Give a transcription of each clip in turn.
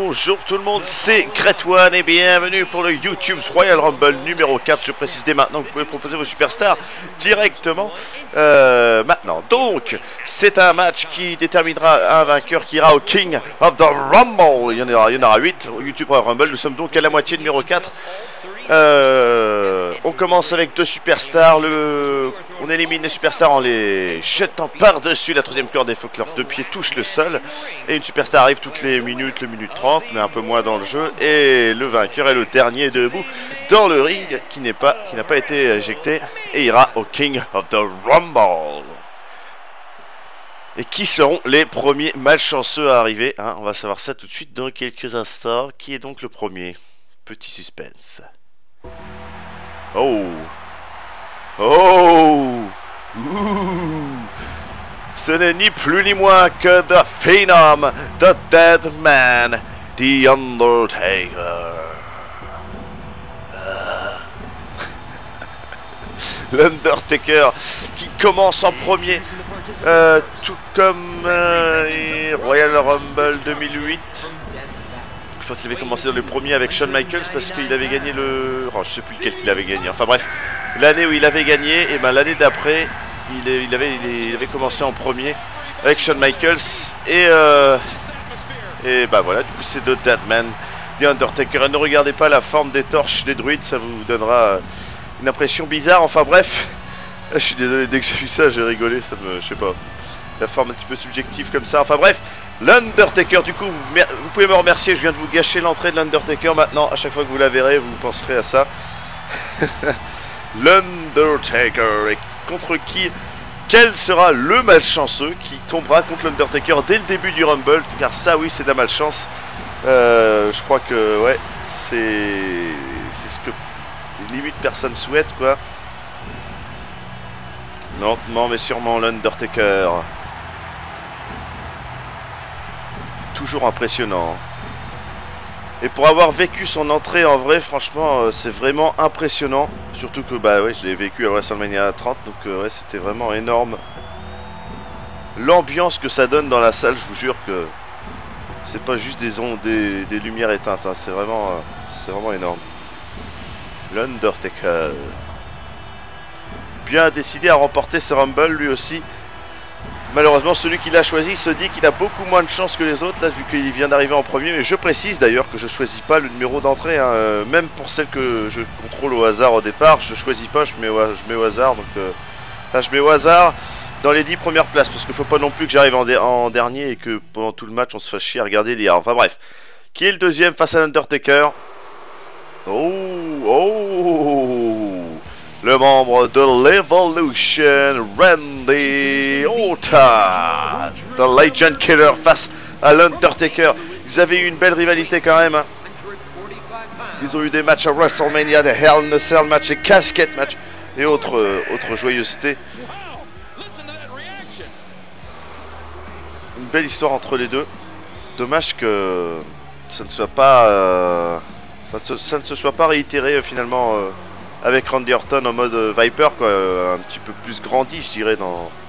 bonjour tout le monde, c'est Great1 et bienvenue pour le YouTube's Royal Rumble numéro 4. Je précise dès maintenant que vous pouvez proposer vos superstars directement maintenant. Donc, c'est un match qui déterminera un vainqueur qui ira au King of the Rumble. Il y en aura 8 au YouTube Royal Rumble. Nous sommes donc à la moitié numéro 4. On commence avec deux superstars. On élimine les superstars en les jetant par-dessus la troisième corde. Il faut que leurs deux pieds touchent le sol. Et une superstar arrive toutes les minutes, le minute 30, mais un peu moins dans le jeu. Et le vainqueur est le dernier debout dans le ring qui n'a pas été éjecté et ira au King of the Rumble. Et qui seront les premiers malchanceux à arriver, hein? On va savoir ça tout de suite dans quelques instants. Qui est donc le premier? Petit suspense. Oh! Oh! Ouh! Ce n'est ni plus ni moins que The Phenom, The Dead Man, The Undertaker. L'Undertaker qui commence en premier, tout comme Royal Rumble 2008. Je crois qu'il avait commencé dans le premier avec Shawn Michaels parce qu'il avait gagné le... Oh, je sais plus lequel qu'il avait gagné. Enfin bref, l'année où il avait gagné, et ben l'année d'après, il avait commencé en premier avec Shawn Michaels. Et bah voilà, du coup c'est The Dead Man, The Undertaker. Et ne regardez pas la forme des torches des druides, ça vous donnera une impression bizarre. Enfin bref, je suis désolé, dès que j'ai vu ça j'ai rigolé, ça me... je sais pas, la forme un petit peu subjective comme ça. Enfin bref, l'Undertaker, du coup, vous pouvez me remercier, je viens de vous gâcher l'entrée de l'Undertaker. Maintenant, à chaque fois que vous la verrez, vous penserez à ça. L'Undertaker, et contre qui? Quel sera le malchanceux qui tombera contre l'Undertaker dès le début du Rumble? Car ça, oui, c'est de la malchance. Je crois que, ouais, c'est ce que limite personne souhaite, quoi. Lentement mais sûrement l'Undertaker. Toujours impressionnant. Et pour avoir vécu son entrée en vrai, franchement, c'est vraiment impressionnant. Surtout que, bah ouais, je l'ai vécu à WrestleMania 30, donc ouais, c'était vraiment énorme. L'ambiance que ça donne dans la salle, je vous jure que c'est pas juste des lumières éteintes, hein, c'est vraiment énorme. L'Undertaker. Bien décidé à remporter ce Rumble, lui aussi. Malheureusement, celui qui l'a choisi se dit qu'il a beaucoup moins de chance que les autres, là, vu qu'il vient d'arriver en premier. Mais je précise d'ailleurs que je choisis pas le numéro d'entrée, hein. Même pour celle que je contrôle au hasard au départ, je choisis pas, je mets au hasard. Donc là, je mets au hasard dans les 10 premières places, parce qu'il faut pas non plus que j'arrive en dernier et que pendant tout le match on se fasse chier à regarder l'IA. Enfin bref, qui est le deuxième face à l'Undertaker? Le membre de l'Evolution, Randy Orton, The Legend Killer face à l'Undertaker. Ils avaient eu une belle rivalité quand même, hein. Ils ont eu des matchs à WrestleMania, des Hell in a Cell match, des casquettes match et autres joyeusetés. Une belle histoire entre les deux. Dommage que ça ne soit pas ça ne se soit pas réitéré finalement avec Randy Orton en mode Viper, quoi, un petit peu plus grandi, je dirais,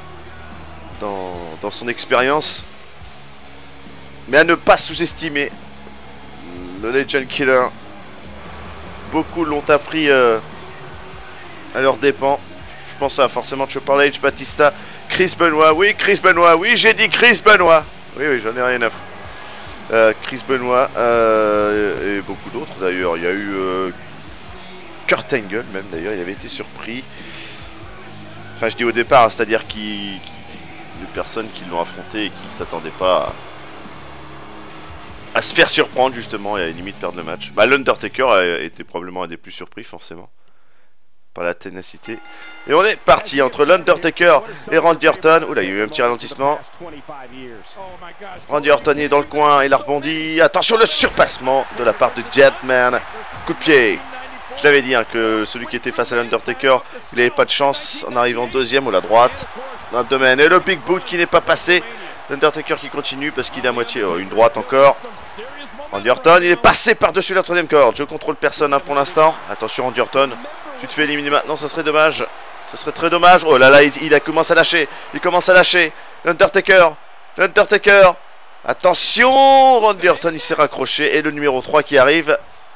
dans son expérience. Mais à ne pas sous-estimer le Legend Killer. Beaucoup l'ont appris à leurs dépens. Je pense à forcément Triple H, Batista, Chris Benoit. Oui, Chris Benoit, oui, j'ai dit Chris Benoit. Oui, j'en ai rien à foutre. Chris Benoit et beaucoup d'autres d'ailleurs. Il y a eu Kurt Angle même d'ailleurs, il avait été surpris. Enfin, je dis au départ, hein, c'est-à-dire les personnes qui l'ont affronté et qui ne s'attendaient pas à se faire surprendre justement et à la limite perdre le match. Bah, l'Undertaker a été probablement un des plus surpris forcément par la ténacité. Et on est parti entre l'Undertaker et Randy Orton. Oula, il y a eu un petit ralentissement. Randy Orton est dans le coin, il a rebondi. Attention, le surpassement de la part de Jetman. Coup de pied. Je l'avais dit, hein, que celui qui était face à l'Undertaker, il n'avait pas de chance en arrivant deuxième ou la droite. L'abdomen et le big boot qui n'est pas passé. L'Undertaker qui continue parce qu'il est à moitié. Oh, une droite encore. Randy Orton, il est passé par-dessus la troisième corde. Je contrôle personne, hein, pour l'instant. Attention Randy Orton, tu te fais éliminer maintenant, ça serait dommage. Ce serait très dommage. Oh là là, il commence à lâcher. Il commence à lâcher. L'Undertaker. Attention, Randy Orton il s'est raccroché et le numéro 3 qui arrive.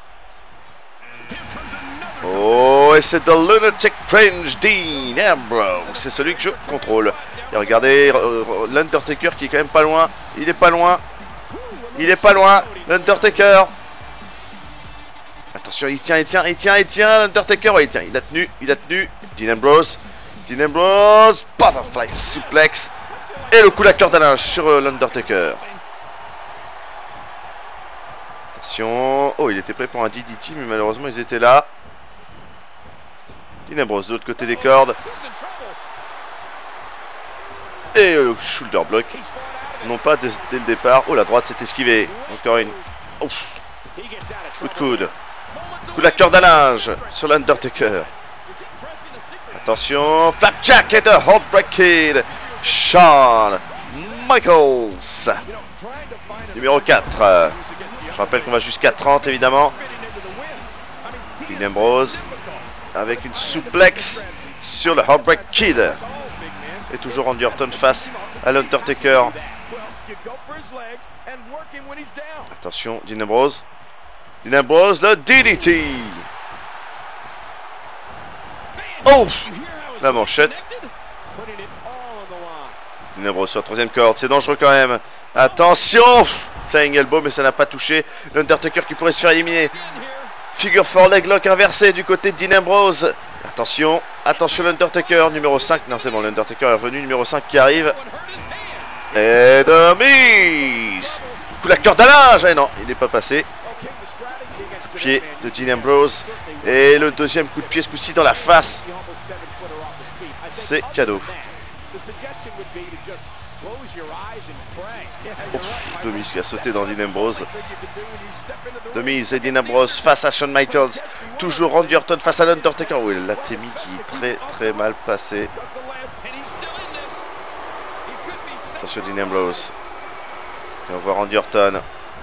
Oh, et c'est The Lunatic Fringe, Dean Ambrose. C'est celui que je contrôle. Et regardez, l'Undertaker qui est quand même pas loin. Il est pas loin. Il est pas loin. L'Undertaker. Attention, il tient, l'Undertaker. Ouais, il tient, il a tenu. Dean Ambrose. Butterfly suplex. Et le coup d'acteur d'Alain sur l'Undertaker. Attention. Oh, il était prêt pour un DDT, mais malheureusement, ils étaient là. Dean Ambrose de l'autre côté des cordes. Et le shoulder block. Non pas dès le départ. Oh, la droite s'est esquivée. Encore une. Ouf. Coup de coude. Coup d'acteur d'Alinge sur l'Undertaker. Attention. Flapjack et de Heartbreak Kid. Shawn Michaels. Numéro 4. Je rappelle qu'on va jusqu'à 30 évidemment. Dean Ambrose. Avec une suplex sur le Heartbreak Kid. Et toujours Randy Orton face à l'Undertaker. Attention, Dean Ambrose. Dean Ambrose, le DDT. Oh, la manchette. Dean Ambrose sur la troisième corde, c'est dangereux quand même. Attention, Flying Elbow, mais ça n'a pas touché. L'Undertaker qui pourrait se faire éliminer. Figure 4 leg lock inversé du côté de Dean Ambrose. Attention, attention l'Undertaker, numéro 5. Non, c'est bon, l'Undertaker est revenu, numéro 5 qui arrive. Et de mise. Coup d'acteur d'Alain. Eh non, il n'est pas passé. Coup de pied de Dean Ambrose. Et le deuxième coup de pied, ce coup-ci dans la face. C'est cadeau. De Miz qui a sauté dans Dean Ambrose. De Miz et Dean Ambrose face à Shawn Michaels. Toujours Randy Orton face à l'Undertaker. Oui, la Temi qui est très mal passée. Attention Dean Ambrose. Et on voit Randy Orton.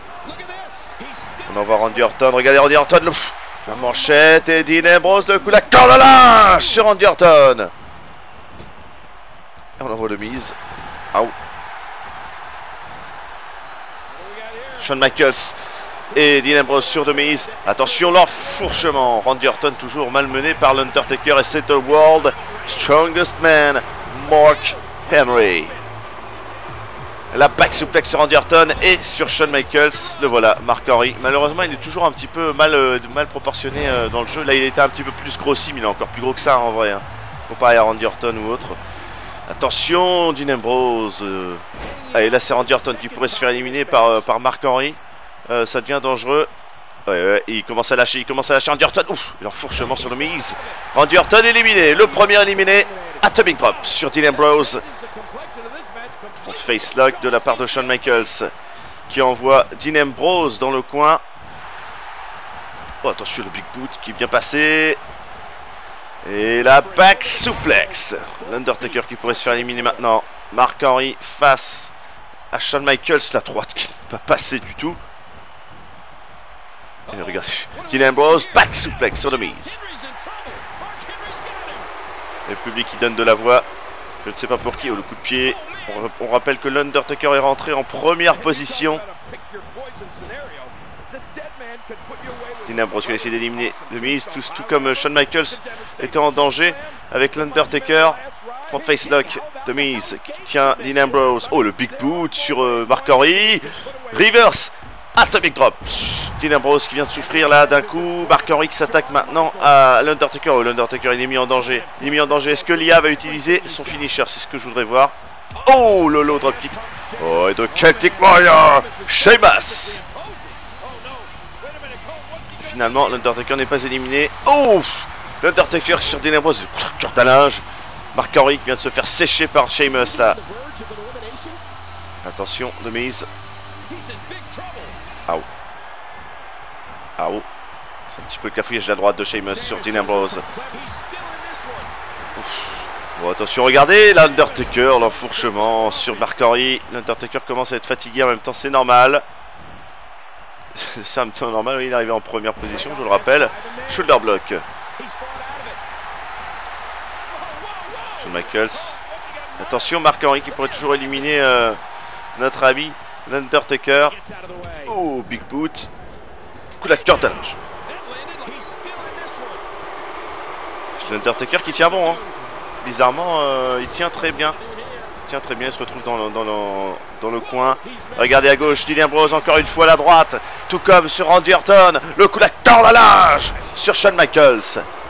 On envoie Randy Orton. Regardez Randy Orton. La manchette et Dean Ambrose. Le coup de la corde à linge sur Randy Orton. Et on envoie le Miz. Out. Shawn Michaels et Dean Ambrose sur The Miz. Attention, l'enfourchement. Randy Orton toujours malmené par l'Undertaker et c'est The World Strongest Man, Mark Henry. La back suplex sur Randy Orton et sur Shawn Michaels. Le voilà, Mark Henry. Malheureusement, il est toujours un petit peu mal proportionné dans le jeu. Là, il était un petit peu plus grossi, mais il est encore plus gros que ça en vrai. Hein, comparé à Randy Orton ou autre. Attention, Dean Ambrose. Allez, là c'est Randy Orton qui pourrait se faire éliminer par Mark Henry. Ça devient dangereux. Ouais, il commence à lâcher, Randy Orton. Ouf, l'enfourchement sur le Miz. Randy Orton éliminé, le premier éliminé. Atomic Drop sur Dean Ambrose. Front face lock de la part de Shawn Michaels qui envoie Dean Ambrose dans le coin. Oh, attention, le Big Boot qui est bien passé. Et la back suplex. L'Undertaker qui pourrait se faire éliminer maintenant. Mark Henry face à Shawn Michaels. La droite qui n'est pas passée du tout. Et regardez. Dean Ambrose, back suplex sur le Miz. Le public qui donne de la voix. Je ne sais pas pour qui. Oh, le coup de pied. On rappelle que l'Undertaker est rentré en première position. Dean Ambrose qui a essayé d'éliminer le Miz, tout comme Shawn Michaels était en danger avec l'Undertaker. Front face lock de Miz qui tient Dean Ambrose. Oh, le big boot sur Mark Henry. Reverse Atomic Drop. Dean Ambrose qui vient de souffrir là d'un coup. Mark Henry qui s'attaque maintenant à l'Undertaker. Oh, l'Undertaker il est mis en danger. Est-ce que Lia va utiliser son finisher? C'est ce que je voudrais voir. Oh, le low drop kick. Oh, et de Celtic Warrior Sheamus. Finalement, l'Undertaker n'est pas éliminé. Oh, l'Undertaker sur Dean Ambrose. Corde à linge. Mark Henry qui vient de se faire sécher par Sheamus là. Attention, The Miz. Aou. C'est un petit peu le cafouillage de la droite de Sheamus sur Dean Ambrose. Bon, attention, regardez l'Undertaker, l'enfourchement sur Mark Henry. L'Undertaker commence à être fatigué en même temps, c'est normal. C'est un temps normal, oui, il est arrivé en première position, je le rappelle. Shoulder block. Shawn Michaels. Attention, Mark Henry qui pourrait toujours éliminer notre ami L'Undertaker. Oh, big boot. Coup d'acteur d'âge. L'Undertaker qui tient bon. Hein. Bizarrement, il tient très bien. Il se retrouve dans le coin. Regardez à gauche, Dean Ambrose encore une fois à la droite. Tout comme sur Randy Orton. Le coup d'acteur à l'âge sur Shawn Michaels.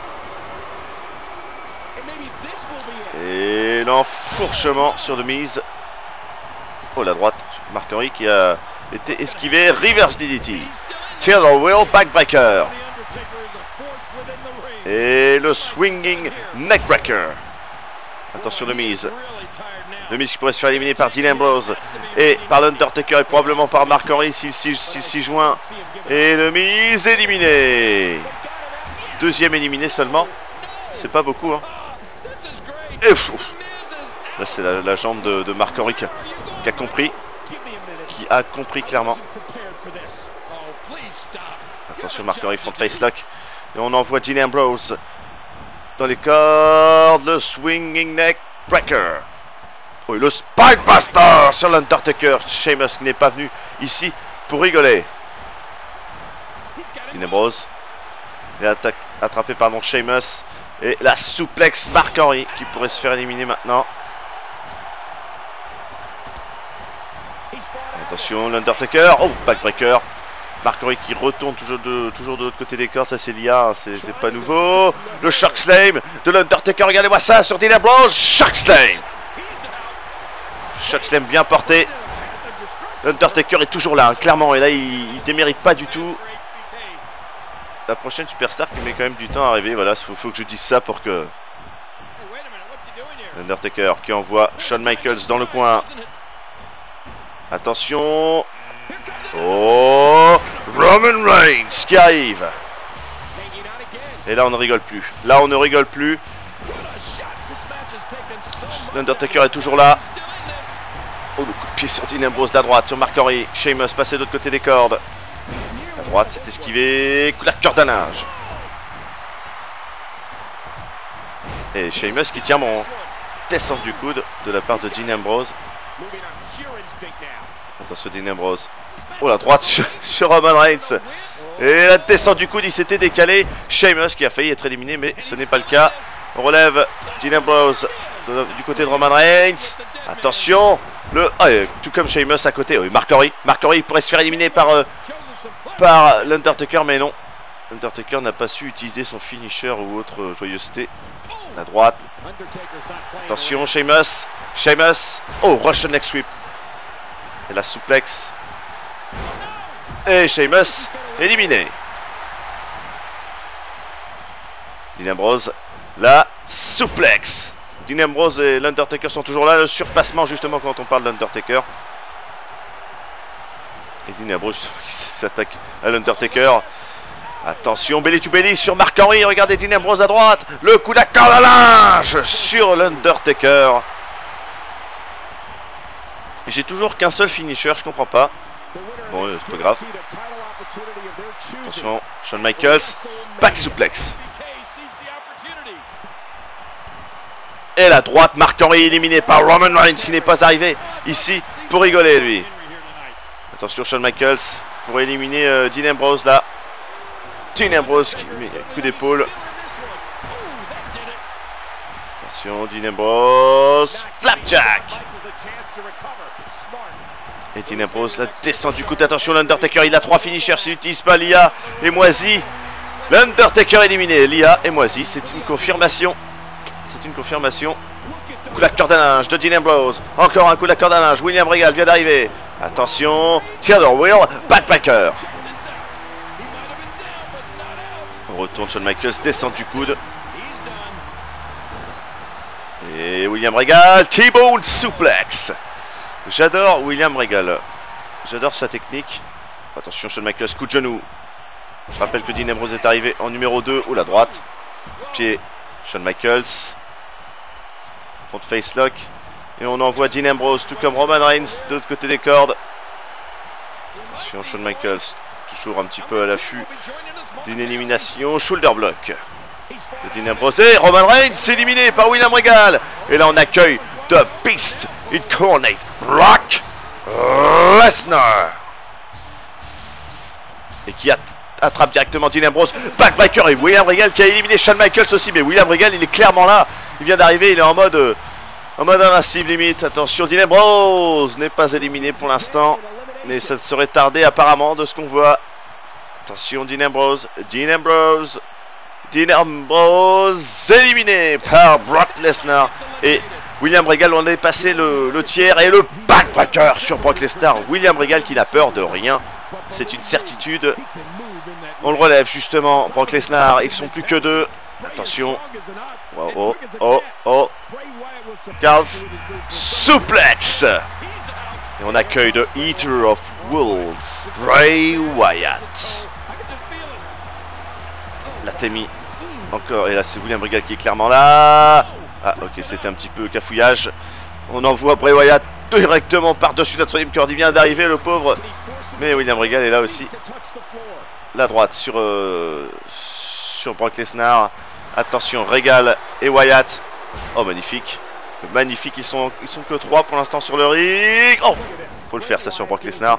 Et l'enfourchement sur The Miz. Oh, la droite, Mark Henry qui a été esquivé. Reverse DDT. Theodore Will, backbreaker. Et le swinging neckbreaker. Attention The Miz. The Miz qui pourrait se faire éliminer par Dean Ambrose et par l'Undertaker et probablement par Mark Henry s'il s'y joint. Et The Miz éliminé. Deuxième éliminé seulement. C'est pas beaucoup, hein. Et fou. Là c'est la jambe de Mark Henry qui a compris. Qui a compris clairement. Attention Mark Henry, front face lock. Et on envoie Dean Ambrose dans les cordes. Le swinging neck breaker. Oh, le Spinebuster sur l'Undertaker. Sheamus qui n'est pas venu ici pour rigoler. Dean Ambrose est attrapé par Sheamus. Et la souplex Mark Henry qui pourrait se faire éliminer maintenant. Attention l'Undertaker. Oh, backbreaker. Mark Henry qui retourne toujours de l'autre côté des cordes. Ça c'est l'IA, c'est pas nouveau. Le Chokeslam de l'Undertaker. Regardez-moi ça sur Dean Ambrose. Chokeslam. Chokeslam bien porté. L'Undertaker est toujours là, hein, clairement. Et là il démérite pas du tout. La prochaine superstar qui met quand même du temps à arriver. Voilà, faut que je dise ça pour que... L'Undertaker qui envoie Shawn Michaels dans le coin. Attention. Oh, Roman Reigns qui arrive. Et là on ne rigole plus. Là on ne rigole plus. L'Undertaker est toujours là. Oh, le coup de pied sur Dean Ambrose de la droite, sur Mark Henry. Sheamus passé de l'autre côté des cordes. La droite c'est esquivé. Coup d'acteur d'un âge. Et Sheamus qui tient mon descente du coude de la part de Dean Ambrose. Attention Dean Ambrose. Oh, la droite sur Roman Reigns. Et la descente du coude, il s'était décalé. Sheamus qui a failli être éliminé, mais ce n'est pas le cas. On relève Dean Ambrose du côté de Roman Reigns. Attention. Tout comme Sheamus à côté. Oui, Mark Henry pourrait se faire éliminer par l'Undertaker, mais non. L'Undertaker n'a pas su utiliser son finisher ou autre joyeuseté. La droite. Attention, Sheamus. Oh, Russian neck sweep. Et la souplex. Et Sheamus éliminé. Dean Ambrose. La souplex. Dean Ambrose et l'Undertaker sont toujours là. Le surpassement justement quand on parle d'Undertaker. Et Dean Ambrose qui s'attaque à l'Undertaker. Attention, belly to belly sur Mark Henry. Regardez Dean Ambrose à droite. Le coup d'acteur à linge sur l'Undertaker. J'ai toujours qu'un seul finisher, je comprends pas. Bon, c'est pas grave. Attention, Shawn Michaels. Back suplex. Et la droite, Mark Henry éliminé par Roman Reigns qui n'est pas arrivé ici pour rigoler lui. Attention, Shawn Michaels pour éliminer Dean Ambrose là. Dean Ambrose qui met un coup d'épaule. Attention, Dean Ambrose. Flapjack. Et Dean Ambrose la descend du coup. Attention, l'Undertaker il a 3 finishers. S'il n'utilise pas Lia et Moisi. L'Undertaker éliminé. Lia et Moisi, c'est une confirmation. C'est une confirmation. Coup d'acteur d'un linge de Dean Ambrose. Encore un coup d'acteur d'un linge. William Regal vient d'arriver. Attention. Theodore Will. Backbreaker. On retourne Shawn Michaels. Descend du coude. Et William Regal. T-Bone suplex. J'adore William Regal. J'adore sa technique. Attention, Shawn Michaels, coup de genou. Je rappelle que Dean Ambrose est arrivé en numéro 2. Ou la droite. Pied. Shawn Michaels. Front face lock. Et on envoie Dean Ambrose, tout comme Roman Reigns, de l'autre côté des cordes. Attention, Shawn Michaels. Toujours un petit peu à l'affût d'une élimination. Shoulder block. Dean Ambrose. Et Roman Reigns éliminé par William Regal. Et là, on accueille The Beast Incarnate Rock Lesnar. Et qui attrape directement Dean Ambrose. Backbreaker et William Regal qui a éliminé Shawn Michaels aussi. Mais William Regal, il est clairement là. Il vient d'arriver, il est en mode invincible limite. Attention, Dean Ambrose n'est pas éliminé pour l'instant. Mais ça serait tardé apparemment de ce qu'on voit. Attention, Dean Ambrose. Dean Ambrose éliminé par Brock Lesnar. Et William Regal, on est passé le tiers. Et le backbreaker sur Brock Lesnar. William Regal qui n'a peur de rien. C'est une certitude. On le relève justement. Brock Lesnar, ils sont plus que deux. Attention. Oh. Calf suplex. Et on accueille The Eater of Worlds, Bray Wyatt. La Temi. Encore. Et là, c'est William Regal qui est clairement là. Ah, ok, c'était un petit peu cafouillage. On envoie Bray Wyatt directement par-dessus notre ligne corde. Il vient d'arriver, le pauvre. Mais William Regal est là aussi. La droite sur Brock Lesnar. Attention, Regal et Wyatt. Oh, magnifique. Magnifique, ils sont que 3 pour l'instant sur le ring. Oh, faut le faire ça sur Brock Lesnar.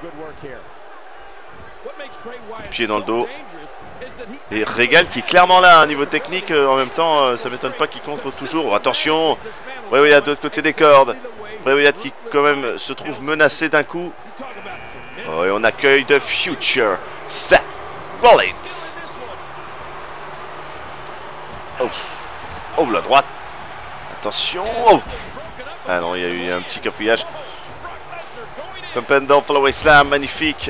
Pied dans le dos. Et Regal qui est clairement là, hein, niveau technique. En même temps, ça m'étonne pas qu'il contre toujours. Oh, attention, Bray Wyatt de l'autre côté des cordes. Bray Wyatt qui quand même se trouve menacé d'un coup. Oh, et on accueille The Future, Seth Rollins. Oh, la droite. Attention. Oh. Ah non, il y a eu un petit cafouillage. Pump and down, follow slam, magnifique.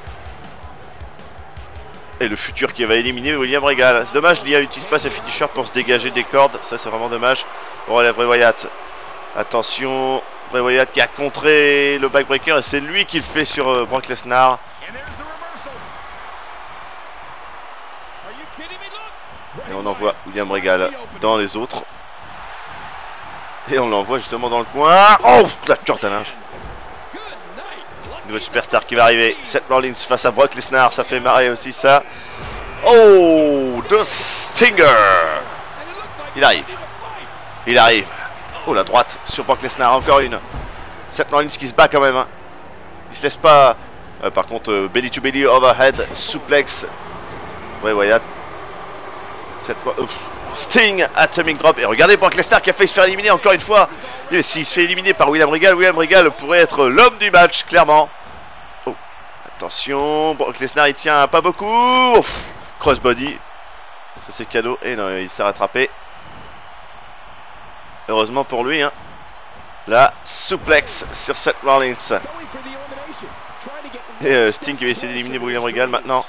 Et le futur qui va éliminer William Regal. C'est dommage, Lia n'utilise pas ses finishers pour se dégager des cordes. Ça, c'est vraiment dommage. On relève Bray Wyatt. Attention. Bray Wyatt qui a contré le backbreaker. Et c'est lui qui le fait sur Brock Lesnar. Et on envoie William Regal dans les autres. Et on l'envoie justement dans le coin. Oh, la corde à linge. Nouvelle superstar qui va arriver. Seth Rollins face à Brock Lesnar. Ça fait marrer aussi ça. Oh, The Stinger. Il arrive. Oh, la droite sur Brock Lesnar. Encore une. Seth Rollins qui se bat quand même. Hein. Il se laisse pas. Par contre, belly to belly overhead suplex. Ouais, Wyatt. Cette fois, Sting, Atomic Drop. Et regardez Brock Lesnar qui a failli se faire éliminer encore une fois. Et s'il se fait éliminer par William Regal pourrait être l'homme du match, clairement. Oh, attention, Brock Lesnar il tient pas beaucoup. Ouf, crossbody. Ça c'est cadeau. Et non, il s'est rattrapé. Heureusement pour lui. Hein. La suplex sur Seth Rollins. Et Sting qui va essayer d'éliminer William Regal maintenant.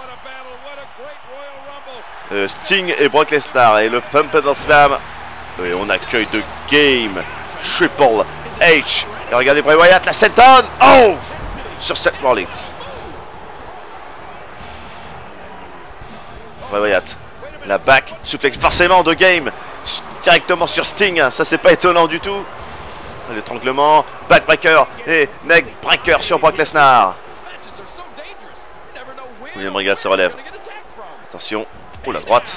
Sting et Brock Lesnar et le Pump and Slam. Et on accueille The Game Triple H. Et regardez Bray Wyatt, la senton. Oh, sur Seth Rollins. Bray Wyatt, la back suplex forcément The Game directement sur Sting. Ça c'est pas étonnant du tout. L'étranglement, backbreaker et neckbreaker sur Brock Lesnar. William Regal se relève. Attention. Oh, la droite.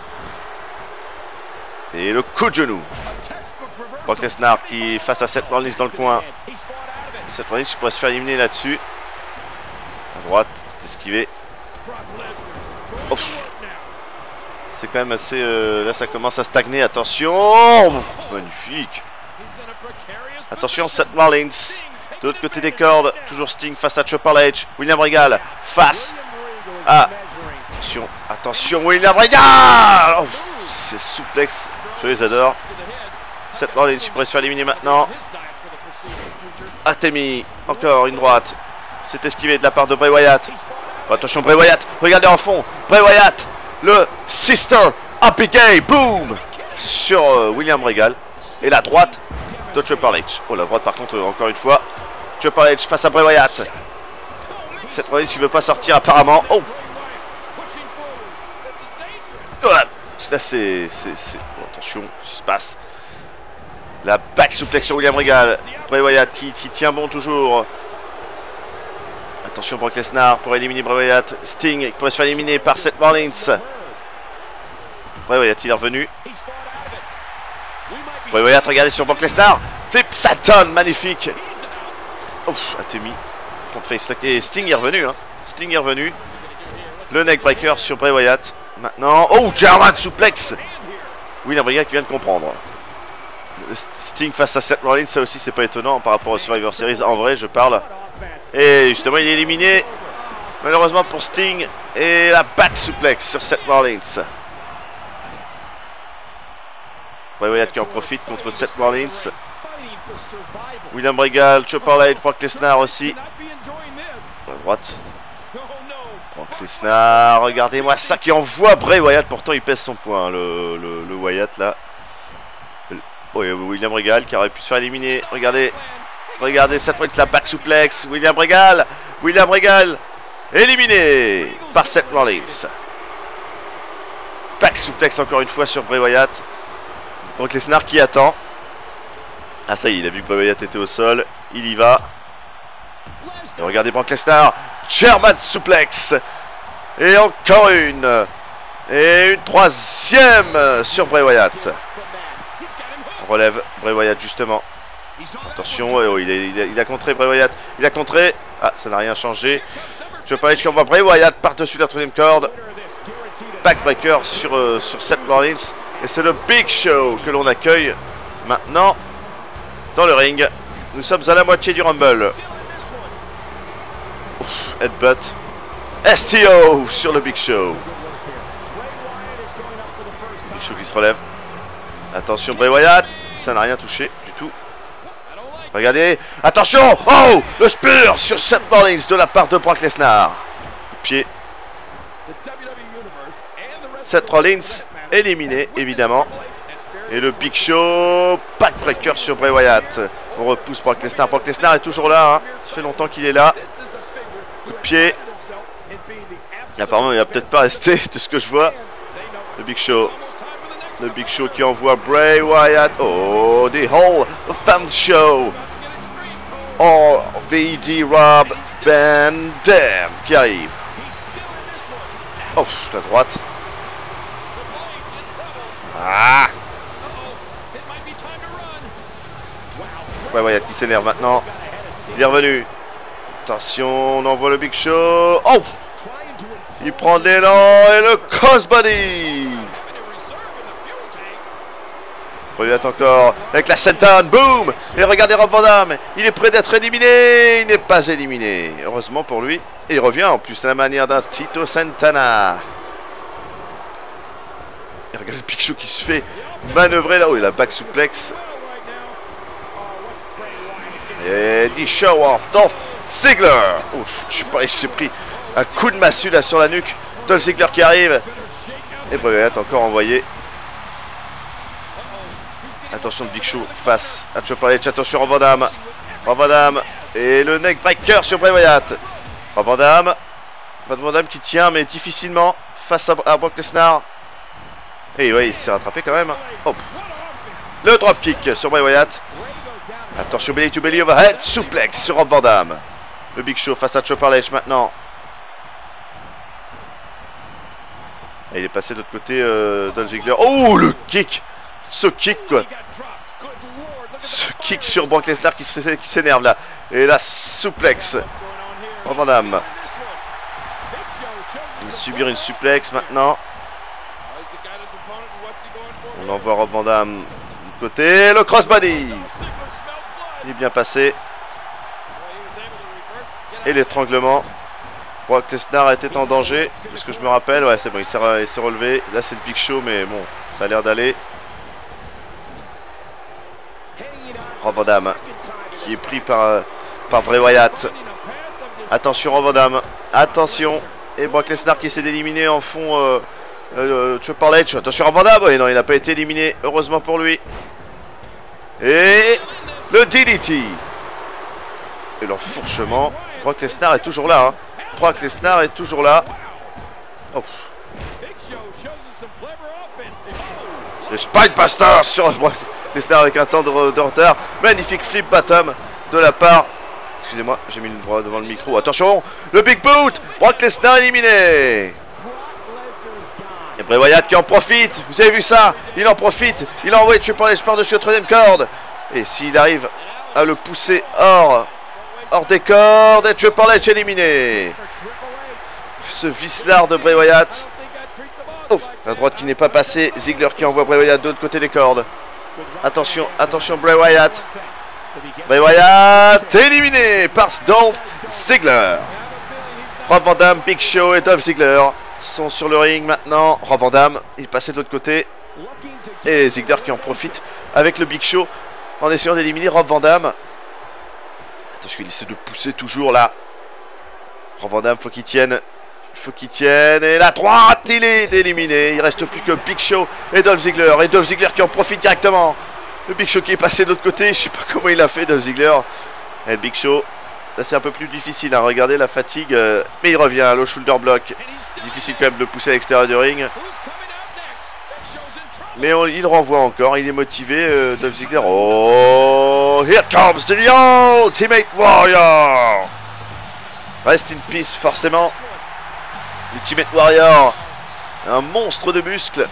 Et le coup de genou. Brock Lesnar qui face à Seth Rollins dans le coin. Seth Rollins qui pourrait se faire éliminer là-dessus. À droite, c'est esquivé. Oh. C'est quand même assez... là ça commence à stagner. Attention. Magnifique. Attention Seth Rollins. De l'autre côté des cordes. Toujours Sting face à Triple H. William Regal face à... Attention, William Regal. Oh, c'est suplex, je les adore. Seth Rollins qui pourrait se faire éliminer maintenant. Atemi, encore une droite. C'est esquivé de la part de Bray Wyatt. Oh, attention Bray Wyatt, regardez en fond. Bray Wyatt, le Sister Happy Gay, boom sur William Regal. Et la droite de Triple H. Oh, la droite par contre, encore une fois. Triple H face à Bray Wyatt. Seth Rollins qui veut pas sortir apparemment. Oh. Là c'est... Bon, attention, ce qui se passe. La back suplex sur William Regal. Bray Wyatt qui tient bon toujours. Attention Brock Lesnar pour éliminer Bray Wyatt. Sting qui pourrait se faire éliminer par Seth Rollins. Bray Wyatt il est revenu. Bray Wyatt regardez sur Brock Lesnar. Flip Saturn, magnifique. Ouf, Atemi. Front face lock. Et Sting est revenu. Hein. Sting est revenu. Le neckbreaker sur Bray Wyatt. Maintenant. Oh, German suplex. William Regal qui vient de comprendre. Sting face à Seth Rollins, ça aussi c'est pas étonnant par rapport au Survivor Series. En vrai, je parle. Et justement, il est éliminé. Malheureusement pour Sting. Et la back suplex sur Seth Rollins. Bray Wyatt qui en profite contre Seth Rollins. William Regal, Chopper Light, Brock Lesnar aussi. À droite. Brock Lesnar, regardez-moi ça qui envoie Bray Wyatt. Pourtant il pèse son poids, hein, le Wyatt là. Oh, William Regal qui aurait pu se faire éliminer. Regardez, regardez cette fois la back suplex. William Regal éliminé par Seth Rollins. Back suplex encore une fois sur Bray Wyatt. Brock Lesnar qui attend. Ah ça y est, il a vu que Bray Wyatt était au sol. Il y va. Et regardez Brock Lesnar. German suplex. Et encore une. Et une troisième sur Bray Wyatt. Relève Bray Wyatt justement. Attention, oh, il a contré Bray Wyatt. Il a contré. Ah, ça n'a rien changé. Je parlais qu'on voit Bray Wyatt par-dessus la troisième corde. Backbreaker sur Seth Rollins. Et c'est le Big Show que l'on accueille maintenant dans le ring. Nous sommes à la moitié du Rumble. Ouf, headbutt. STO sur le Big Show. Big Show qui se relève. Attention Bray Wyatt. Ça n'a rien touché du tout. Regardez. Attention. Oh, le spear sur Seth Rollins de la part de Brock Lesnar. Coup de pied. Seth Rollins éliminé évidemment. Et le Big Show, backbreaker sur Bray Wyatt. On repousse Brock Lesnar. Brock Lesnar est toujours là. Hein. Ça fait longtemps qu'il est là. Coup de pied. Apparemment, il va peut-être pas rester de ce que je vois. Le Big Show. Le Big Show qui envoie Bray Wyatt. Oh, the whole fan show. Oh, VD Rob Van Dam qui arrive. Oh, la droite. Ah. Bray Wyatt qui s'énerve maintenant. Il est revenu. Attention, on envoie le Big Show. Oh! Il prend de l'élan et le crossbody. Bray Wyatt encore avec la senton. Boom! Et regardez Rob Van Dam. Il est prêt d'être éliminé. Il n'est pas éliminé. Heureusement pour lui. Et il revient en plus à la manière d'un Tito Santana. Et regardez le Big Show qui se fait manœuvrer là-haut. Il a back suplex. Et dit show off Dolph Ziggler. Ouf, je sais pas, il s'est pris un coup de massue là sur la nuque. Dolph Ziggler qui arrive. Et Bray Wyatt encore envoyé. Attention de Big Show face à Chopper Edge. Attention Rob Van Dam. Rob Van Dam. Et le neckbreaker sur Bray Wyatt. Rob Van Dam. Rob Van Dam qui tient mais difficilement face à Brock Lesnar. Et oui, il s'est rattrapé quand même. Hop. Le dropkick sur Bray Wyatt. Attention, belly to belly overhead suplex sur Rob Van Dam. Le Big Show face à Chopper Edge maintenant. Et il est passé de l'autre côté, Dolph Ziggler. Oh, le kick. Ce kick quoi. Ce kick sur Brock Lesnar qui s'énerve là. Et la suplex. Rob Van Dam. Il va subir une suplex maintenant. On envoie Rob Van Dam de l'autre côté. Le crossbody. Il est bien passé. Et l'étranglement. Brock Lesnar était en danger. De ce que je me rappelle. Ouais, c'est bon, il s'est relevé. Là, c'est le Big Show, mais bon, ça a l'air d'aller. Rob Van Dam qui est pris par Bray Wyatt. Attention, Rob Van Dam. Attention. Et Brock Lesnar qui essaie d'éliminer en fond Chopper Edge. Attention, Rob Van Dam. Oui, non, il n'a pas été éliminé. Heureusement pour lui. Et le DDT. Et l'enfourchement. Brock Lesnar est toujours là. Hein. Brock Lesnar est toujours là. Oh. Le Spinebuster sur Brock Lesnar avec un temps de retard. Magnifique flip bottom de la part. Excusez-moi, j'ai mis le bras devant le micro. Attention, le Big Boot. Brock Lesnar éliminé. Et Bray Wyatt qui en profite. Vous avez vu ça? Il en profite. Il a envoyé Triple H par-dessus la troisième corde. Et s'il arrive à le pousser hors hors des cordes et Triple H éliminé. Ce vicelard de Bray Wyatt. Oh, la droite qui n'est pas passée. Ziggler qui envoie Bray Wyatt de l'autre côté des cordes. Attention, attention Bray Wyatt. Bray Wyatt éliminé par Dolph Ziggler. Rob Van Dam, Big Show et Dolph Ziggler sont sur le ring maintenant. Rob Van Dam, il passait de l'autre côté. Et Ziggler qui en profite avec le Big Show en essayant d'éliminer Rob Van Dam. Attention, il essaie de pousser toujours là. Rob Van Dam, faut qu'il tienne. Il faut qu'il tienne. Et la droite, il est éliminé. Il reste plus que Big Show et Dolph Ziggler. Et Dolph Ziggler qui en profite directement. Le Big Show qui est passé de l'autre côté. Je sais pas comment il a fait, Dolph Ziggler. Et le Big Show. Là, c'est un peu plus difficile. Hein. Regardez la fatigue. Mais il revient. Le shoulder block. Difficile quand même de le pousser à l'extérieur du ring. Mais il renvoie encore. Il est motivé, Dolph Ziggler. Oh, here comes the Ultimate Warrior. Rest in peace, forcément. Ultimate Warrior. Un monstre de muscles.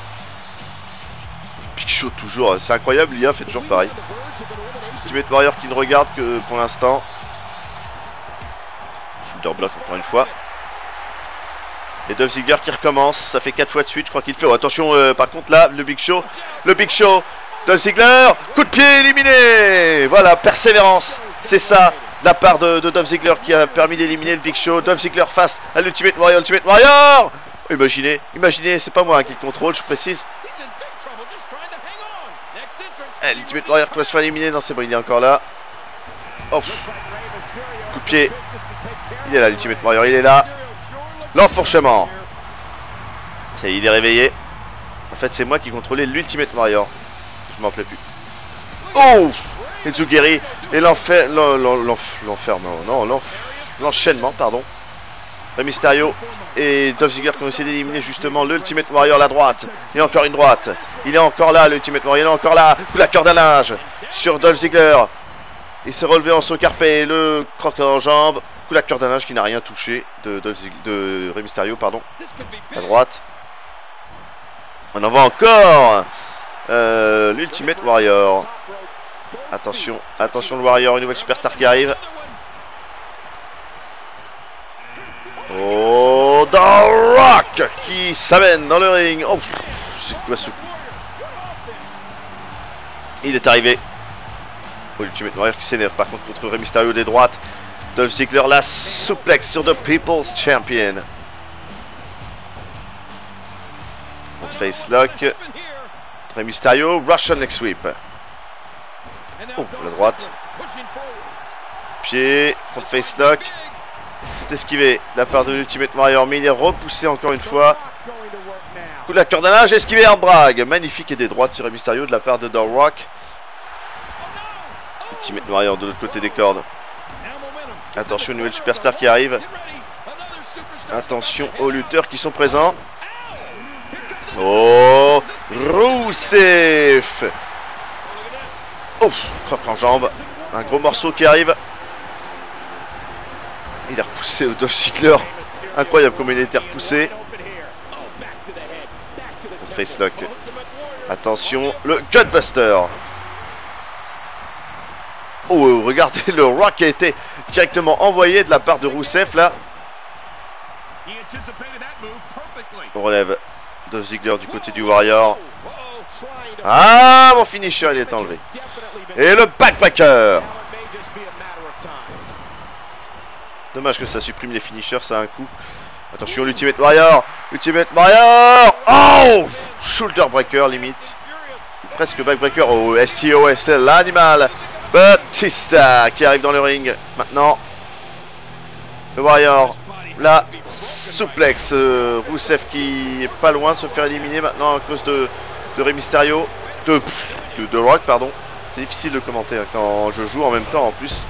Big Show toujours. C'est incroyable, l'IA fait toujours pareil. Ultimate Warrior qui ne regarde que pour l'instant. Shoulder block encore une fois. Et Dolph Ziggler qui recommence. Ça fait 4 fois de suite, je crois qu'il fait. Oh, attention, par contre là, le Big Show. Le Big Show. Dolph Ziggler. Coup de pied éliminé. Voilà, persévérance. C'est ça. De la part de Dolph Ziggler qui a permis d'éliminer le Big Show. Dolph Ziggler face à l'Ultimate Warrior. Ultimate Warrior. Imaginez, qui c'est pas moi qui le contrôle, je précise. L'Ultimate Warrior qui va se faire éliminer. Non, c'est bon, il est encore là. Oh. Coup de pied. Il est là, l'Ultimate Warrior, il est là. L'enfourchement. Ça y est, il est réveillé. En fait, c'est moi qui contrôlais l'Ultimate Warrior. Je m'en rappelais plus. Oh, Enzugeri. Et l'enchaînement, pardon. Rey Mysterio et Dolph Ziggler qui ont essayé d'éliminer justement l'Ultimate Warrior, la droite. Et encore une droite. Il est encore là, l'Ultimate Warrior. Il est encore là. Coup la corde à linge sur Dolph Ziggler. Il s'est relevé en saut carpé. Le croc en jambe. Coup la corde à linge qui n'a rien touché de Rey Mysterio, pardon. À droite. On en voit encore l'Ultimate Warrior. Attention, attention le Warrior, une nouvelle superstar qui arrive. Oh, The Rock qui s'amène dans le ring. Oh, c'est quoi ce coup? Il est arrivé. Oh, l'Ultimate Warrior qui s'énerve par contre contre Rey Mysterio des droites. Dolph Ziggler la suplex sur The People's Champion. Face lock. Rey Mysterio, Russian leg sweep. Oh, la droite. Pied, front face lock. C'est esquivé de la part de l'Ultimate Warrior, mais il est repoussé encore une fois. Coup de la corde à linge, esquivé en brag. Magnifique et des droites sur Rey Mysterio de la part de The Rock. Ultimate Warrior de l'autre côté des cordes. Attention, une nouvelle superstar qui arrive. Attention aux lutteurs qui sont présents. Oh, Rusev. Oh, croc en jambe. Un gros morceau qui arrive. Il a repoussé au Dolph Ziggler. Incroyable comme il a été repoussé. Face lock. Attention, le Gutbuster. Oh, regardez le Rock qui a été directement envoyé de la part de Rusev là. On relève Dolph Ziggler du côté du Warrior. Ah, mon finisher il est enlevé. Et le backbreaker. Dommage que ça supprime les finishers, ça a un coup. Attention, l'Ultimate Warrior. Ultimate Warrior. Oh, shoulder breaker limite. Presque backbreaker. Oh, STOSL, l'animal. Batista qui arrive dans le ring. Maintenant, le Warrior. La suplex. Rusev qui est pas loin de se faire éliminer maintenant à cause de Rey Mysterio. De Rock, pardon. C'est difficile de commenter hein, quand je joue en même temps en plus.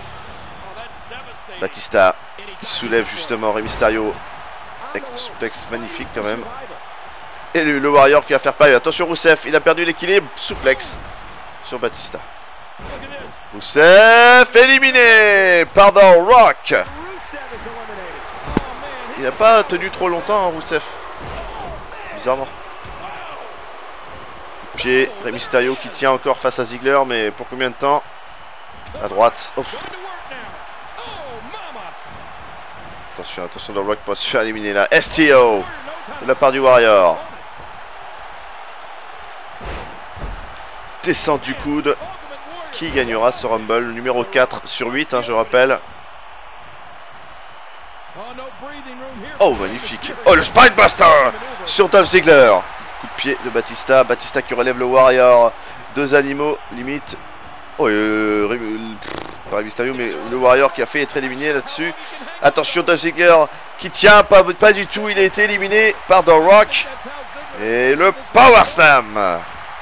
Batista soulève justement Rey Mysterio. Avec une suplex magnifique quand même. Et le Warrior qui va faire pareil. Attention Rusev, il a perdu l'équilibre. Suplex sur Batista. Rusev éliminé par The Rock. Il n'a pas tenu trop longtemps hein, Rusev. Bizarrement. Pied, Rey Mysterio qui tient encore face à Ziggler, mais pour combien de temps? À droite. Oh. Attention, attention, The Rock peut se faire éliminer là. STO de la part du Warrior. Descente du coude. Qui gagnera ce Rumble? Numéro 4 sur 8, hein, je rappelle. Oh, magnifique. Oh, le Spinebuster sur Dolph Ziggler. Coup de pied de Batista. Batista qui relève le Warrior. Deux animaux, limite. Oh, pas Mysterio, mais le Warrior qui a fait être éliminé là-dessus. Attention, Dolph Ziggler qui tient pas du tout. Il a été éliminé par The Rock. Et le Power Slam.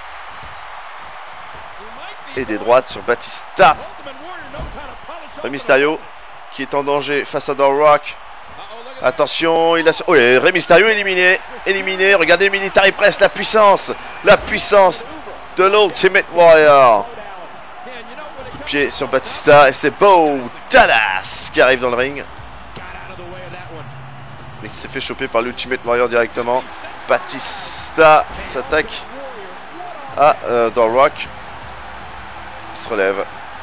Et des droites sur Batista. Rey Mysterio qui est en danger face à The Rock. Attention, il a... Oh, et Rey Mysterio éliminé. Éliminé, regardez Military Press, la puissance de l'Ultimate Warrior. Coup de pied sur Batista et c'est Bo Dallas qui arrive dans le ring. Mais qui s'est fait choper par l'Ultimate Warrior directement. Batista s'attaque à The Rock. Il se relève.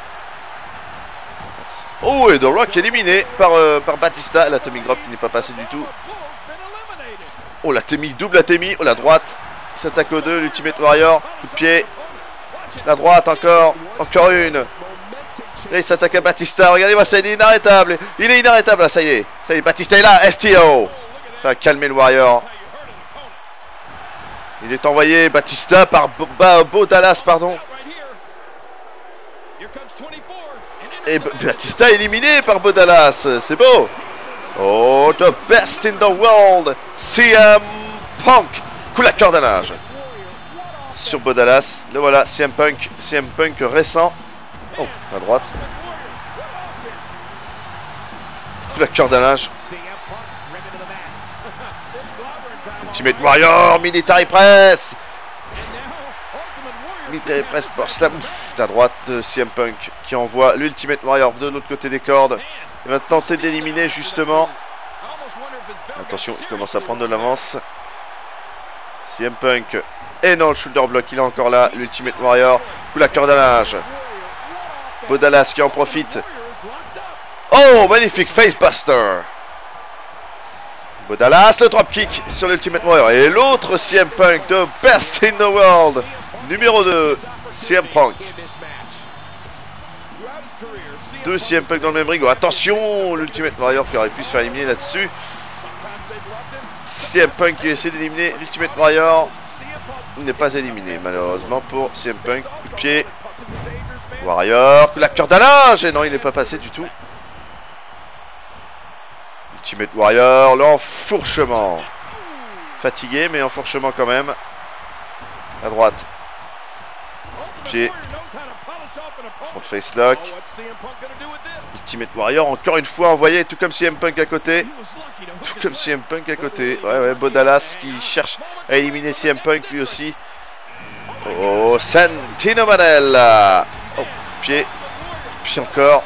Oh, et The Rock éliminé par Batista. L'Atomic Drop qui n'est pas passé du tout. Oh, l'Atomic, double Atomic. Oh, la droite. Il s'attaque aux deux, l'Ultimate Warrior. Coup de pied. La droite encore. Encore une. Et il s'attaque à Batista. Regardez-moi ça, il est inarrêtable. Il est inarrêtable là, ça y est. Ça y est, Batista est là. STO. Ça va calmer le Warrior. Il est envoyé, Batista, par Bo Dallas, pardon. Et Batista éliminé par Bo Dallas. C'est beau. Oh, the best in the world. CM Punk. Coup la corde à nage. Sur Bo Dallas. Le voilà, CM Punk. CM Punk récent. Oh, à droite. Coup la corde à nage. Ultimate Warrior, Military Press. Military Press pour Slam. À droite de CM Punk qui envoie l'Ultimate Warrior de l'autre côté des cordes. Il va tenter d'éliminer justement. Attention, il commence à prendre de l'avance. CM Punk. Et non, le shoulder block, il est encore là. L'Ultimate Warrior. Coup la corde à nage. Bo Dallas qui en profite. Oh, magnifique Facebuster. Bo Dallas, le dropkick sur l'Ultimate Warrior. Et l'autre CM Punk de Best in the World. Numéro 2, CM Punk. Deux CM Punk dans le même ring. Oh, attention, l'Ultimate Warrior qui aurait pu se faire éliminer là-dessus. CM Punk qui essaie d'éliminer l'Ultimate Warrior. Il n'est pas éliminé malheureusement pour CM Punk. Coup de pied. Warrior, la corde à linge. Et non, il n'est pas passé du tout. Ultimate Warrior, l'enfourchement. Fatigué mais enfourchement quand même. À droite. Pied. Front face lock. Ultimate Warrior encore une fois envoyé, tout comme CM Punk à côté. Tout comme CM Punk à côté. Ouais, Bo Dallas qui cherche à éliminer CM Punk lui aussi. Oh, Santino Marella. Oh, pied. Puis encore.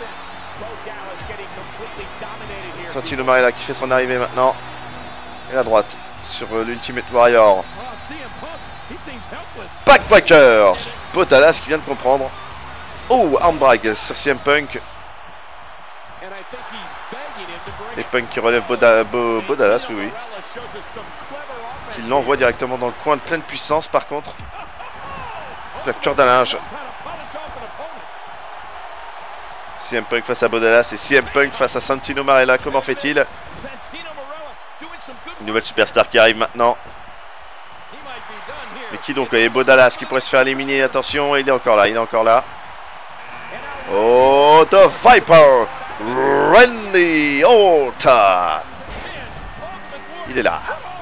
Santino Marella qui fait son arrivée maintenant. Et à droite sur l'Ultimate Warrior. Backbreaker. Bo Dallas qui vient de comprendre. Oh, armbrag sur CM Punk. Et Punk qui relève Bo Dallas, oui. Il l'envoie directement dans le coin de pleine puissance par contre. La corde à linge. CM Punk face à Bo Dallas et CM Punk face à Santino Marella. Comment fait-il? Une nouvelle superstar qui arrive maintenant. Mais qui donc? Et Bo Dallas qui pourrait se faire éliminer. Attention, il est encore là, il est encore là. Oh, The Viper, Randy Orton. Il est là.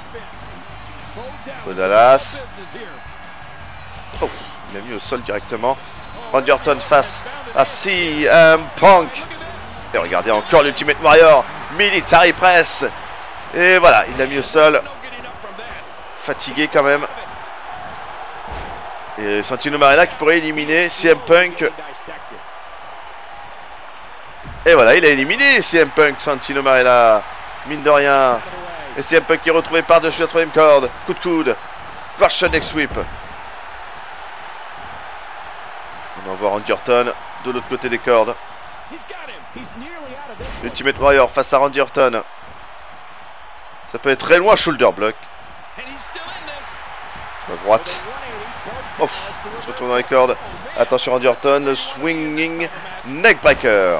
Bo Dallas. Oh, il l'a mis au sol directement. Randy Orton face à CM Punk. Et regardez encore l'Ultimate Warrior. Military Press. Et voilà, il l'a mis au sol. Fatigué quand même. Et Santino Marella qui pourrait éliminer CM Punk. Et voilà, il a éliminé CM Punk, Santino Marella. Mine de rien. Et CM Punk qui est retrouvé par-dessus la troisième corde. Coup de coude. Version neck sweep. On envoie Randy Orton de l'autre côté des cordes. Ultimate Warrior face à Randy Orton. Ça peut être très loin, shoulder block. À droite. Oh, on se retourne dans les cordes. Attention Randy Orton, le swinging neckbreaker.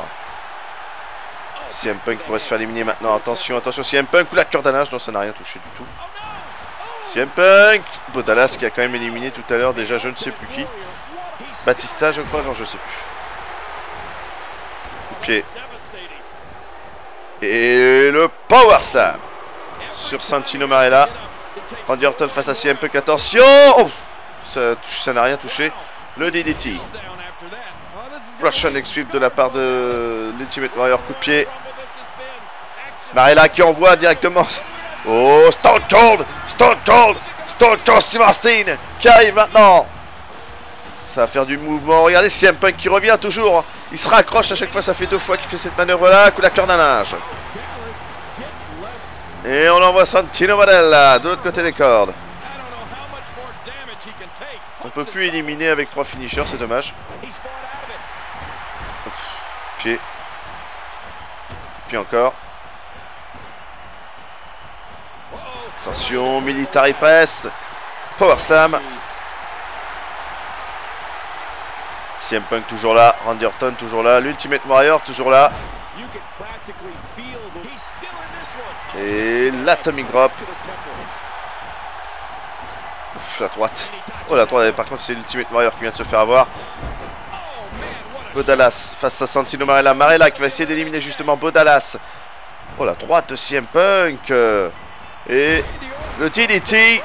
CM Punk pourrait se faire éliminer maintenant. Attention, attention, CM Punk ou la corde à linge. Non, ça n'a rien touché du tout. CM Punk. Bo Dallas qui a quand même éliminé tout à l'heure déjà je ne sais plus qui. Batista, je crois, non, je sais plus. Coup de pied. Et le Power Slam sur Santino Marella. Randy Orton face à CM Punk. Attention, oh, ça n'a rien touché. Le DDT. Russian Leg Sweep de la part de l'Ultimate Warrior. Coup de pied. Marella qui envoie directement. Oh, Stone Cold Steve Austin qui arrive maintenant. Ça va faire du mouvement. Regardez CM Punk qui revient toujours. Il se raccroche à chaque fois. Ça fait 2 fois qu'il fait cette manœuvre là. Coup de la corde à linge. Et on envoie Santino Marella de l'autre côté des cordes. On peut plus éliminer avec 3 finishers, c'est dommage. Pied. Puis encore. Attention, Military Press. Power Slam. CM Punk toujours là. Randy Orton toujours là. L'Ultimate Warrior toujours là. Et l'Atomic Drop. Ouf, la droite. Oh, la droite, par contre, c'est l'Ultimate Warrior qui vient de se faire avoir. Bo Dallas face à Santino Marella. Marella qui va essayer d'éliminer justement Bo Dallas. Oh, la droite de CM Punk. Et le DDT.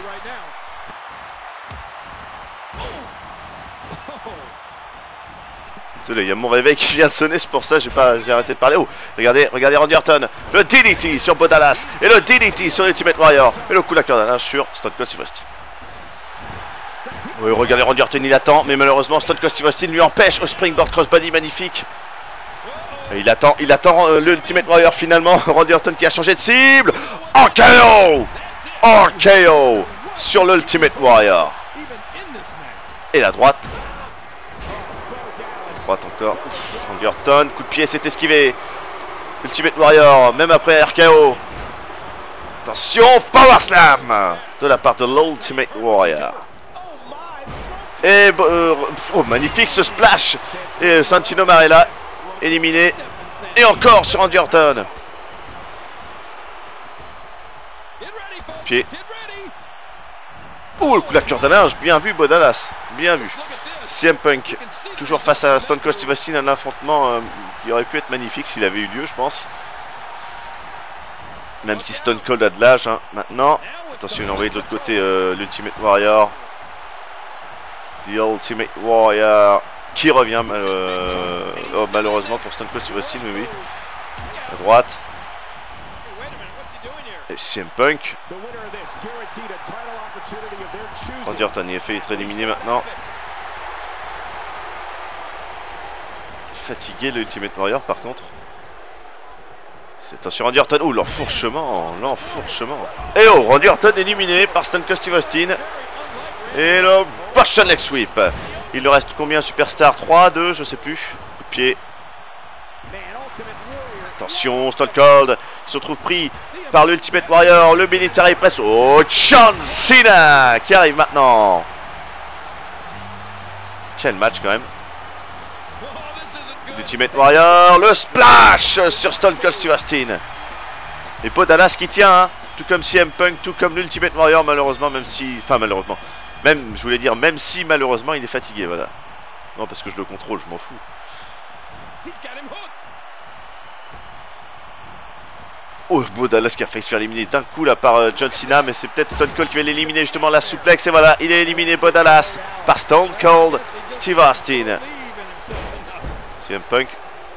Désolé, il y a mon réveil qui vient de sonner, c'est pour ça j'ai arrêté de parler. Oh, regardez Randy Orton. Le DDT sur Bo Dallas. Et le DDT sur l'Ultimate Warrior. Et le coup de la corde à linge sur Stone Cold Steve Austin. Oui, regardez Randy Orton, il attend, mais malheureusement Stone Cold Steve Austin lui empêche au springboard crossbody magnifique. Et il attend l'Ultimate Warrior finalement. Randy Orton qui a changé de cible. En KO. En KO sur l'Ultimate Warrior. Et la droite. Droite encore. Randy Orton, coup de pied, c'est esquivé. Ultimate Warrior, même après RKO. Attention, Power Slam de la part de l'Ultimate Warrior. Et oh, magnifique ce splash. Et Santino Marella éliminé. Et encore sur Randy Orton. Pied. Oh, le coup de la corde à linge. Bien vu, Bo Dallas. Bien vu. CM Punk, toujours face à Stone Cold Steve Austin, un affrontement qui aurait pu être magnifique s'il avait eu lieu, je pense. Même si Stone Cold a de l'âge, hein, maintenant. Attention, il a envoyé de l'autre côté l'Ultimate Warrior. The Ultimate Warrior qui revient oh, malheureusement pour Stone Cold Steve Austin, oui. À droite. Et CM Punk. Randy Orton, il est fait être éliminé maintenant. Fatigué l'Ultimate Warrior par contre. C'est attention Randy Orton. Oh, l'enfourchement. Et oh, Randy Orton éliminé par Stone Cold Steve Austin. Et le Russian Leg Sweep. Il lui reste combien Superstar? 3, 2, je sais plus. Coup de pied. Attention, Stone Cold qui se retrouve pris par l'Ultimate Warrior, le Military Press. Oh, John Cena qui arrive maintenant. Quel match quand même. L'Ultimate Warrior, le splash sur Stone Cold Steve Austin. Et Bo Dallas qui tient, hein, tout comme CM Punk, tout comme l'Ultimate Warrior, malheureusement, même si... Enfin, malheureusement. Même, je voulais dire, même si, malheureusement, il est fatigué, voilà. Non, parce que je le contrôle, je m'en fous. Oh, Bo Dallas qui a failli se faire éliminer d'un coup là par John Cena, mais c'est peut-être Stone Cold qui va l'éliminer justement, la souplex, et voilà, il est éliminé Bo Dallas par Stone Cold Steve Austin. CM Punk.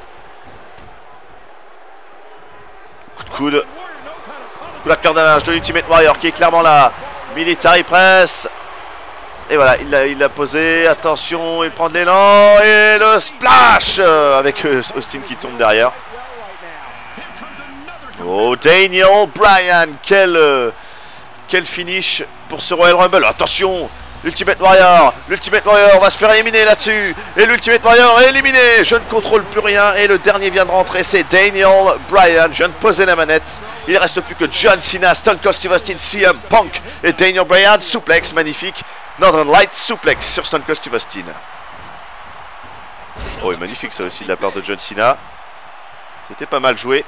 Coup de coude. Coup de la corde à linge de l'Ultimate Warrior qui est clairement là. Military Press. Et voilà, il l'a posé. Attention, il prend de l'élan. Et le splash avec Austin qui tombe derrière. Oh, Daniel Bryan. Quel finish pour ce Royal Rumble. Attention. l'Ultimate Warrior va se faire éliminer là-dessus. Et l'Ultimate Warrior est éliminé. Je ne contrôle plus rien. Et le dernier vient de rentrer, c'est Daniel Bryan. Je viens de poser la manette. Il ne reste plus que John Cena, Stone Cold Steve Austin, CM Punk et Daniel Bryan. Suplex, magnifique. Northern Light Suplex sur Stone Cold Steve Austin. Oh, et magnifique ça aussi de la part de John Cena. C'était pas mal joué.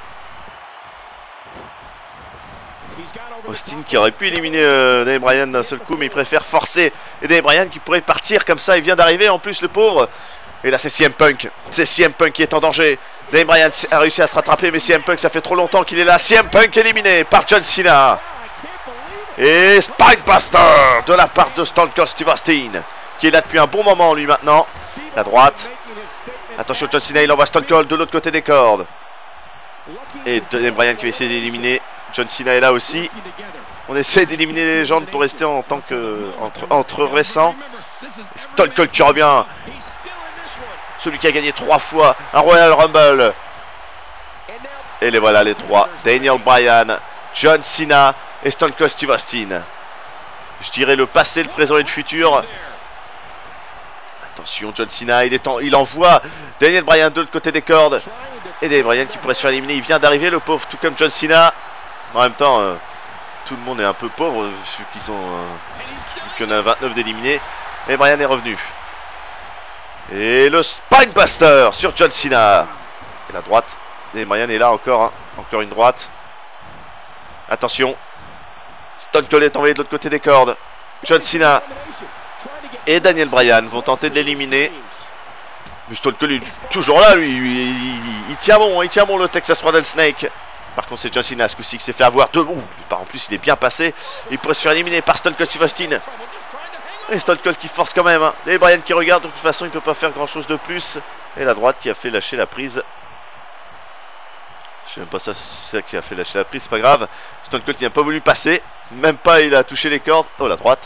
Austin qui aurait pu éliminer Daniel Bryan d'un seul coup, mais il préfère forcer. Et Daniel Bryan qui pourrait partir comme ça, il vient d'arriver en plus, le pauvre. Et là c'est CM Punk, qui est en danger. Daniel Bryan a réussi à se rattraper, mais CM Punk, ça fait trop longtemps qu'il est là. CM Punk éliminé par John Cena. Et Spinebuster de la part de Stone Cold Steve Austin, qui est là depuis un bon moment lui maintenant. La droite. Attention, John Cena, il envoie Stone Cold de l'autre côté des cordes. Et Daniel Bryan qui va essayer d'éliminer. John Cena est là aussi. On essaie d'éliminer les légendes pour rester en tant que entre récents. Stone Cold qui revient. Celui qui a gagné 3 fois un Royal Rumble. Et les voilà les trois. Daniel Bryan, John Cena et Stone Cold Steve Austin. Je dirais le passé, le présent et le futur. Attention, John Cena, il envoie Daniel Bryan de l'autre côté des cordes. Et Daniel Bryan qui pourrait se faire éliminer. Il vient d'arriver, le pauvre, tout comme John Cena. En même temps, tout le monde est un peu pauvre, vu qu'il y en a 29 d'éliminés. Et Bryan est revenu. Et le Spinebuster sur John Cena. Et la droite. Et Bryan est là encore, hein. Encore une droite. Attention. Stone Cold est envoyé de l'autre côté des cordes. John Cena et Daniel Bryan vont tenter de l'éliminer. Mais Stone Cold est toujours là, lui. Il tient bon, le Texas Rattlesnake. Par contre, c'est John Cena ce coup-ci qui s'est fait avoir. En plus, il est bien passé. Il pourrait se faire éliminer par Stone Cold Steve Austin. Et Stone Cold qui force quand même. Hein. Et Bryan qui regarde. De toute façon, il ne peut pas faire grand-chose de plus. Et la droite qui a fait lâcher la prise. Je sais même pas ça, c'est ça qui a fait lâcher la prise. C'est pas grave. Stone Cold qui n'a pas voulu passer. Même pas, il a touché les cordes. Oh, la droite.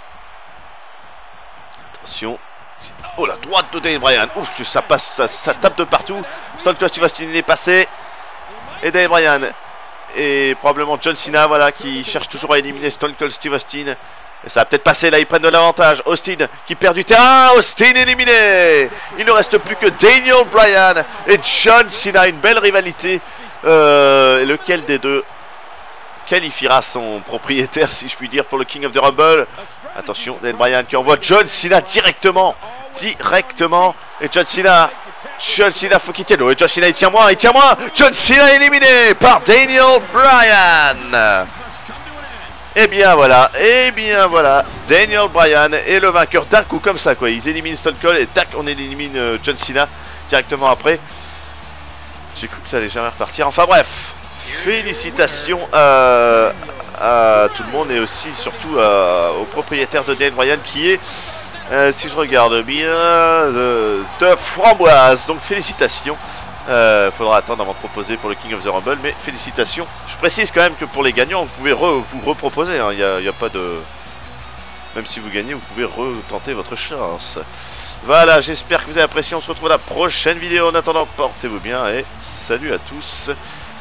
Attention. Oh, la droite de Daniel Bryan. Ouf, ça passe, ça tape de partout. Stone Cold Steve Austin est passé. Et Daniel Bryan et probablement John Cena, voilà, qui cherche toujours à éliminer Stone Cold Steve Austin. Et ça va peut-être passer, là ils prennent de l'avantage. Austin qui perd du terrain. Austin éliminé. Il ne reste plus que Daniel Bryan et John Cena. Une belle rivalité. Lequel des deux qualifiera son propriétaire, si je puis dire, pour le King of the Rumble? Attention, Daniel Bryan qui envoie John Cena directement. Et John Cena, faut qu'il tienne. Et John Cena, il tient moins. John Cena éliminé par Daniel Bryan. Et bien voilà. Daniel Bryan est le vainqueur d'un coup comme ça, quoi. Ils éliminent Stone Cold et tac, on élimine John Cena directement après. J'ai cru que ça allait jamais repartir. Enfin bref, félicitations à tout le monde et aussi surtout au propriétaire de Daniel Bryan qui est, si je regarde bien, de Framboise. Donc félicitations. Faudra attendre avant de proposer pour le King of the Rumble, mais félicitations. Je précise quand même que pour les gagnants, vous pouvez vous reproposer. Il n'y a pas de... Même si vous gagnez, vous pouvez retenter votre chance. Voilà, j'espère que vous avez apprécié. On se retrouve à la prochaine vidéo. En attendant, portez-vous bien et salut à tous.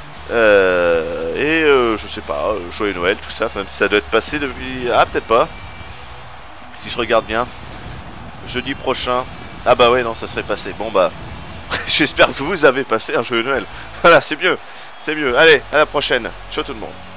Je sais pas, joyeux Noël, tout ça. Même si ça doit être passé depuis... Ah, peut-être pas. Si je regarde bien. Jeudi prochain. Ah bah ouais, non, ça serait passé. Bon bah... J'espère que vous avez passé un joyeux Noël. Voilà, c'est mieux. Allez, à la prochaine. Ciao tout le monde.